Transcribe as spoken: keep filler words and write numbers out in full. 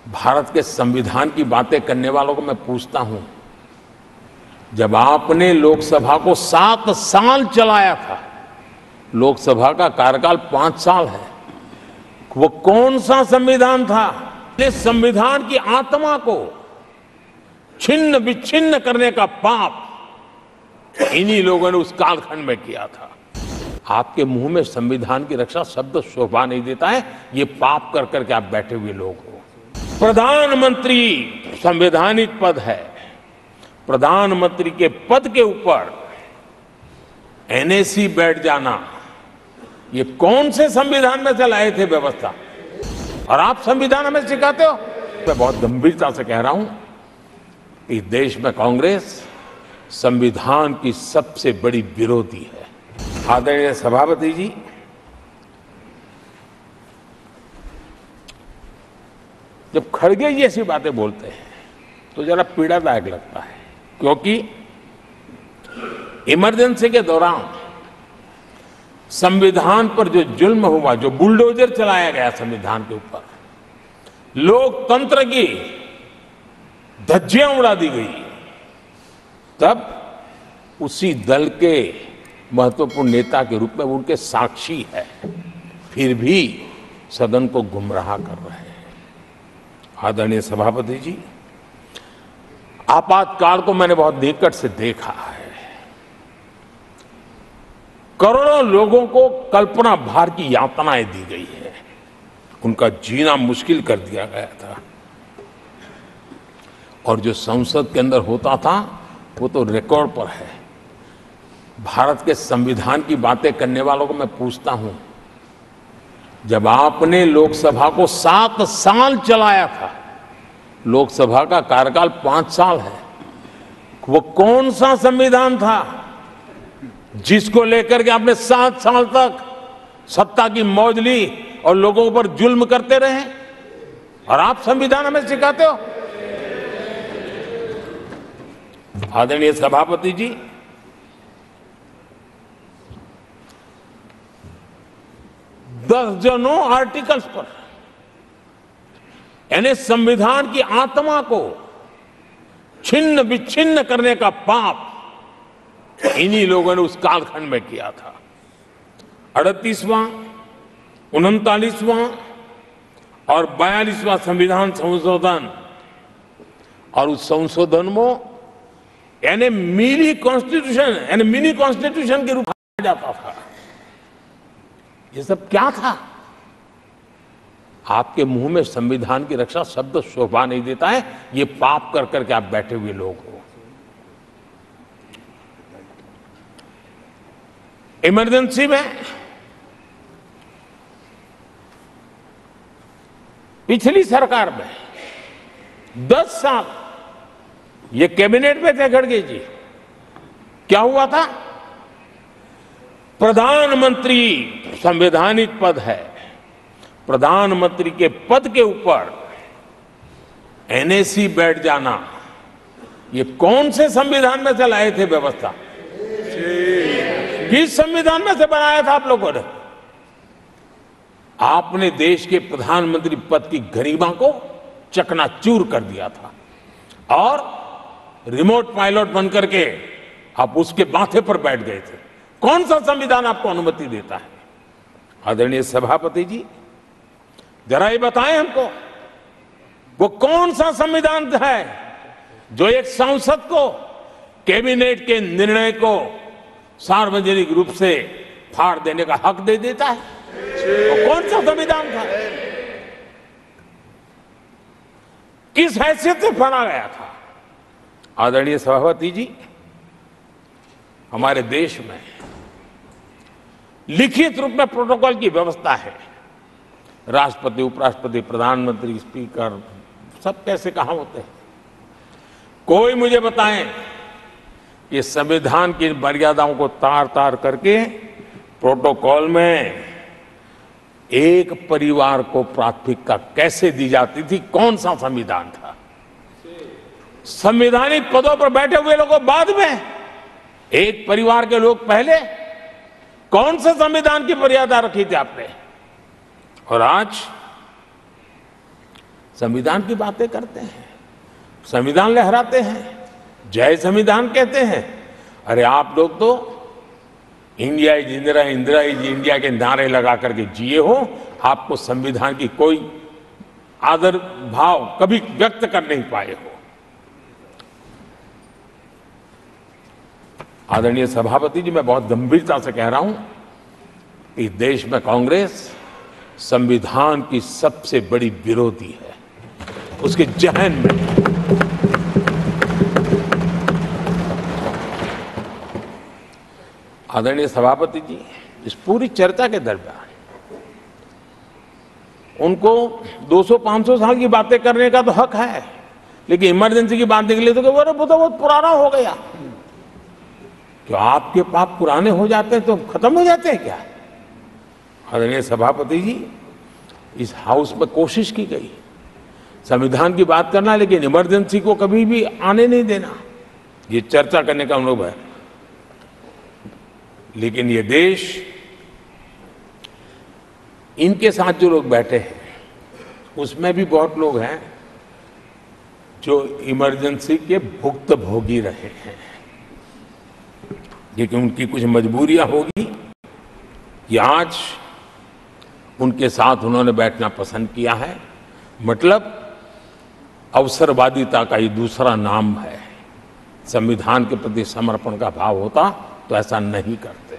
भारत के संविधान की बातें करने वालों को मैं पूछता हूं, जब आपने लोकसभा को सात साल चलाया था, लोकसभा का कार्यकाल पांच साल है, वो कौन सा संविधान था? इस संविधान की आत्मा को छिन्न विच्छिन्न करने का पाप इन्हीं लोगों ने उस कालखंड में किया था। आपके मुंह में संविधान की रक्षा शब्द शोभा नहीं देता है, ये पाप कर करके आप बैठे हुए लोग हो। प्रधानमंत्री संवैधानिक पद है, प्रधानमंत्री के पद के ऊपर एनएसी बैठ जाना, ये कौन से संविधान में से लाए थे व्यवस्था? और आप संविधान हमें सिखाते हो? मैं बहुत गंभीरता से कह रहा हूं कि देश में कांग्रेस संविधान की सबसे बड़ी विरोधी है। आदरणीय सभापति जी, जब खड़गे जी ऐसी बातें बोलते हैं तो जरा पीड़ादायक लगता है, क्योंकि इमरजेंसी के दौरान संविधान पर जो जुल्म हुआ, जो बुलडोजर चलाया गया संविधान के ऊपर, लोकतंत्र की धज्जियां उड़ा दी गई, तब उसी दल के महत्वपूर्ण नेता के रूप में उनके साक्षी है, फिर भी सदन को गुमराह कर रहे हैं। आदरणीय सभापति जी, आपातकाल को मैंने बहुत निकट से देखा है। करोड़ों लोगों को कल्पना भार की यातनाएं दी गई है, उनका जीना मुश्किल कर दिया गया था, और जो संसद के अंदर होता था वो तो रिकॉर्ड पर है। भारत के संविधान की बातें करने वालों को मैं पूछता हूं, जब आपने लोकसभा को सात साल चलाया था, लोकसभा का कार्यकाल पांच साल है, वो कौन सा संविधान था जिसको लेकर के आपने सात साल तक सत्ता की मौज ली और लोगों पर जुल्म करते रहे? और आप संविधान हमें सिखाते हो? आदरणीय सभापति जी, दर्जनों आर्टिकल्स पर, यानी संविधान की आत्मा को छिन्न विच्छिन्न करने का पाप इन्हीं लोगों ने उस कालखंड में किया था। अड़तीसवां, उनतालीसवां और बयालीसवां संविधान संशोधन, और उस संशोधन में यानी मिनी कॉन्स्टिट्यूशन, यानी मिनी कॉन्स्टिट्यूशन के रूप में जाता था। ये सब क्या था? आपके मुंह में संविधान की रक्षा शब्द शोभा नहीं देता है, ये पाप कर करके आप बैठे हुए लोग हो। इमरजेंसी में पिछली सरकार में दस साल ये कैबिनेट में थे खड़गे जी, क्या हुआ था? प्रधानमंत्री संवैधानिक पद है, प्रधानमंत्री के पद के ऊपर एनएसी बैठ जाना, ये कौन से संविधान में से लाए थे व्यवस्था? किस संविधान में से बनाया था आप लोगों ने? आपने देश के प्रधानमंत्री पद की गरिमा को चकनाचूर कर दिया था, और रिमोट पायलट बनकर के आप उसके माथे पर बैठ गए थे। कौन सा संविधान आपको अनुमति देता है? आदरणीय सभापति जी, जरा ये बताएं हमको, वो कौन सा संविधान है जो एक सांसद को कैबिनेट के निर्णय को सार्वजनिक रूप से फाड़ देने का हक दे देता है? वो कौन सा संविधान था? किस हैसियत से फाड़ा गया था? आदरणीय सभापति जी, हमारे देश में लिखित रूप में प्रोटोकॉल की व्यवस्था है। राष्ट्रपति, उपराष्ट्रपति, प्रधानमंत्री, स्पीकर, सब कैसे कहां होते हैं? कोई मुझे बताएं कि संविधान की मर्यादाओं को तार तार करके प्रोटोकॉल में एक परिवार को प्राथमिकता कैसे दी जाती थी? कौन सा संविधान था? संवैधानिक पदों पर बैठे हुए लोगों बाद में, एक परिवार के लोग पहले। कौन से संविधान की मर्यादा रखी थी आपने? और आज संविधान की बातें करते हैं, संविधान लहराते हैं, जय संविधान कहते हैं। अरे आप लोग तो India is Indira, Indira is India के नारे लगा करके जिए हो। आपको संविधान की कोई आदर भाव कभी व्यक्त कर नहीं पाए हो। आदरणीय सभापति जी, मैं बहुत गंभीरता से कह रहा हूं कि देश में कांग्रेस संविधान की सबसे बड़ी विरोधी है। उसके जहन में आदरणीय सभापति जी, इस पूरी चर्चा के दरमियान उनको दो सौ पाँच सौ साल की बातें करने का तो हक है, लेकिन इमरजेंसी की बात निकली तो वो तो बहुत पुराना हो गया। क्या आपके पाप पुराने हो जाते हैं तो खत्म हो जाते हैं क्या? आदरणीय सभापति जी, इस हाउस में कोशिश की गई संविधान की बात करना, लेकिन इमरजेंसी को कभी भी आने नहीं देना, ये चर्चा करने का अनुभव है। लेकिन ये देश, इनके साथ जो लोग बैठे हैं उसमें भी बहुत लोग हैं जो इमरजेंसी के भुक्तभोगी रहे हैं, लेकिन उनकी कुछ मजबूरियां होगी कि आज उनके साथ उन्होंने बैठना पसंद किया है। मतलब अवसरवादिता का ये दूसरा नाम है। संविधान के प्रति समर्पण का भाव होता तो ऐसा नहीं करते।